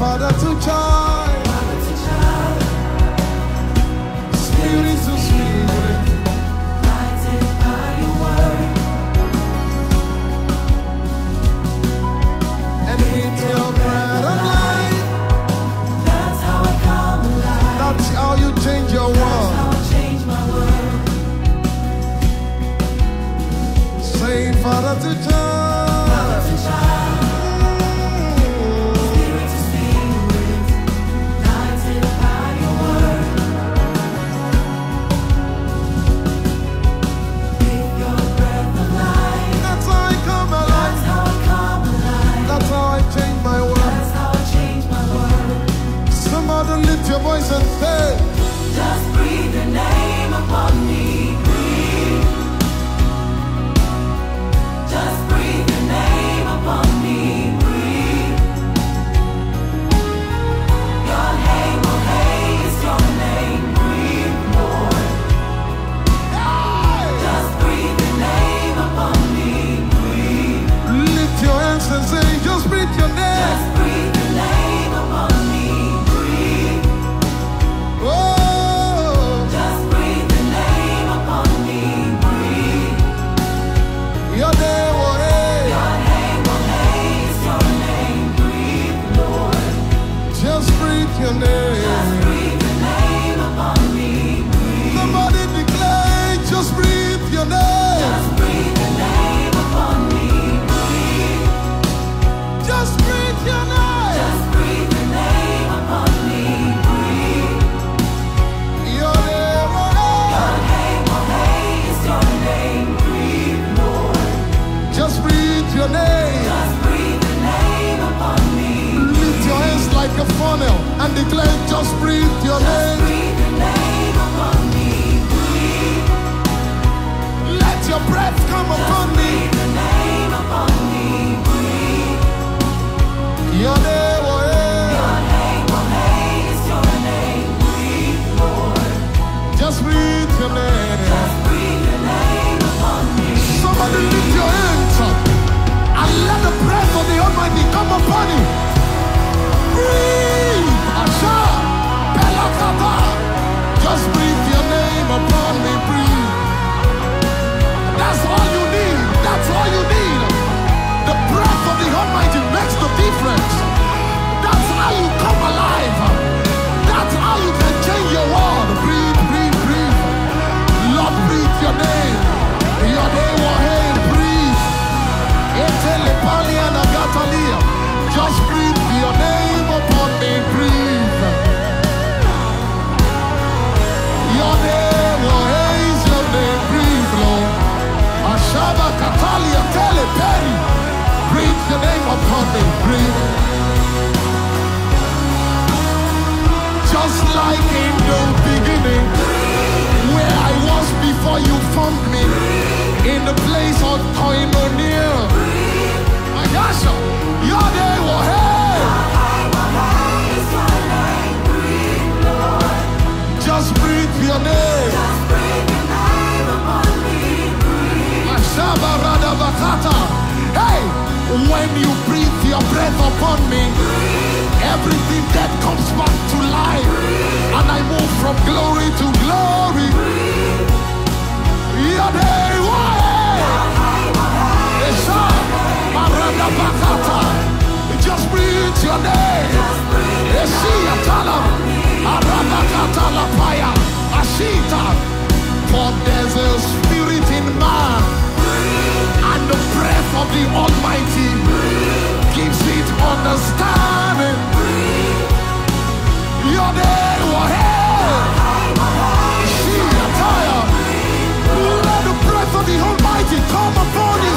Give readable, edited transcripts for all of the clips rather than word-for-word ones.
Father to child, Spirit to Spirit, Guided by your word. and with your bread of life, That's how I come alive. that's how you change your That's world. how I change my world. Say, Father to child, Father to child, Spirit to spirit, guided by your word. With your breath of life, that's how I come alive. that's how I come alive. That's how I change my world. That's how I change my world. Somebody lift your voice and say, Just breathe your name upon me. Breathe. Just breathe your name upon me. Breathe. Your name, oh hey, is your name. Breathe, Lord. Just breathe your name upon me. Breathe. lift your hands and say, just breathe your name. Just breathe your name upon me. Breathe. Oh, Just breathe your name upon me. Breathe. your name, oh hey. Your name, oh hey, is your name. Breathe, Lord. Just breathe your Just name. breathe your name upon me. Breathe. Somebody declare, just breathe your name. Just breathe your name upon me. Breathe. Just breathe your name. Just breathe your name upon me. Breathe. Your name, oh Your name, oh hey, is your name. Breathe, Lord. hey. Just breathe your name. Just breathe your name upon me. Lift your hands like a funnel and declare, just breathe your Just name. breathe your name upon me. Breathe. Let your breath come upon me. Breathe your name upon me. Breathe. Your name, oh hey. Your name, oh hey, is your name. Breathe, Lord. Just breathe your name. Just breathe your name upon me. Somebody lift your hands up and let the breath of the Almighty come upon you. Breathe. Asha. Pelakata. Just breathe your name upon me. Breathe. That's all you need. That's all you need. The breath of the Almighty makes the difference. That's how you come alive. That's how you can change your world. Breathe, breathe, breathe. Lord, breathe your name. Your name, oh hey, breathe. Etelepalia nagatalia. Just breathe your name upon me. Breathe. Your name, oh hey, is your name. Breathe, Lord. Ashaba Katalia Teleperi. Breathe your name upon me. Breathe. Just like in the beginning, where I was before you formed me, in the place of koinonia. Ayasha, your name, oh hey. Is your name. Breathe, Lord. Just breathe your name. Just breathe your name upon me. Breathe. Ashaba Radabakata. Hey, when you breathe your breath upon me, everything that comes back to life, and I move from glory to glory. Your name, oh hey. Esha, Maradabakata. Just breathe your name. Esia Tala, Arabakata Lapaya, Ashita. For there's a spirit in man, and the breath of the Almighty gives it understanding. Your name, oh hey. Shia Taya. Let the breath of the Almighty come upon you.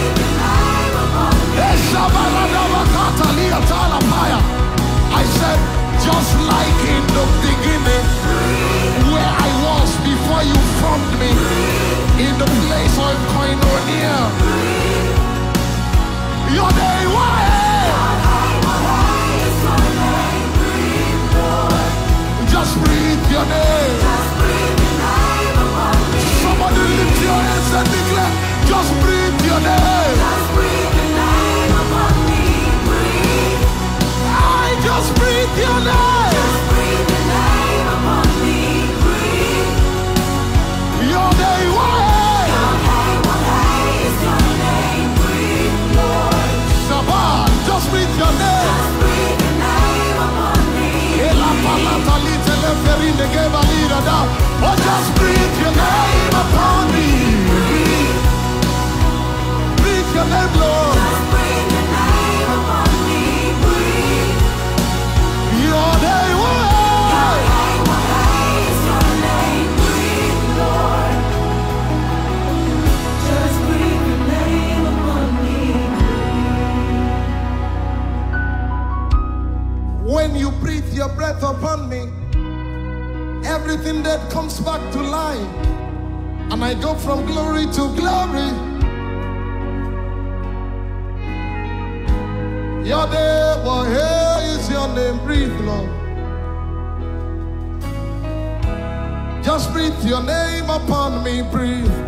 I said, just like in the beginning, where I was before you formed me, in the place of koinonia. Your name, why? Oh, just breathe your name upon me. Breathe your name, Lord. Just breathe your name upon me. Breathe. Your name, oh, Your name will raise your name. Breathe, Lord. Just breathe your name upon me. when you breathe your breath upon me, everything that comes back to life, and I go from glory to glory. Your name, oh, here is your name. Breathe, Lord. Just breathe your name upon me. Breathe.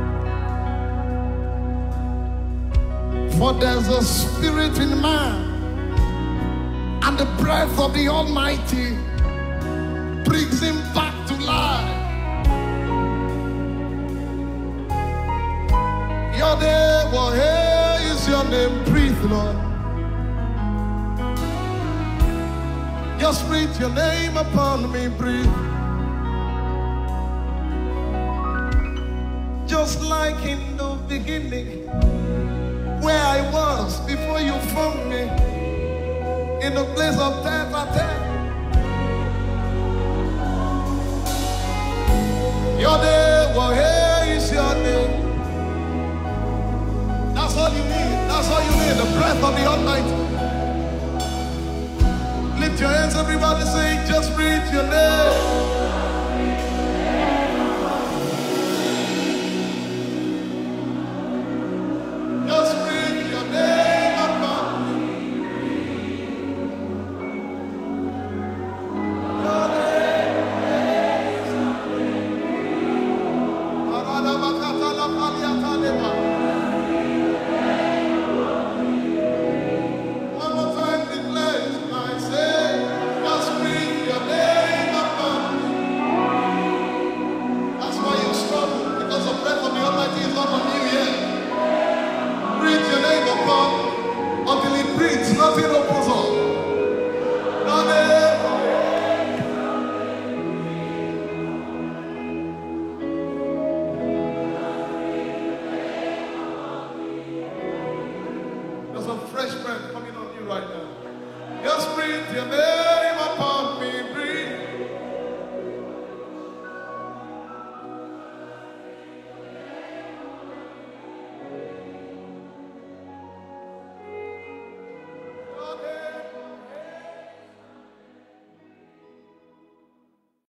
For there's a spirit in man, and the breath of the Almighty brings him back to life. Your name, oh, here is your name. Breathe, Lord. Just breathe your name upon me. Breathe. Just like in the beginning, where I was before you formed me, in the place of death I tell. Your name, well, here is your name. That's all you need. That's all you need. The breath of the Almighty. Lift your hands, everybody, say, just breathe your name. Just breathe your name upon me. Your name is one more time, declare it. I say, just breathe your name upon me. That's why you struggle, because the breath of the Almighty is not on you yet. Breathe your name upon until it breathes, nothing opens up. Your name. There's a fresh breath coming on you right now. Just breathe your name upon me. Breathe. Your name.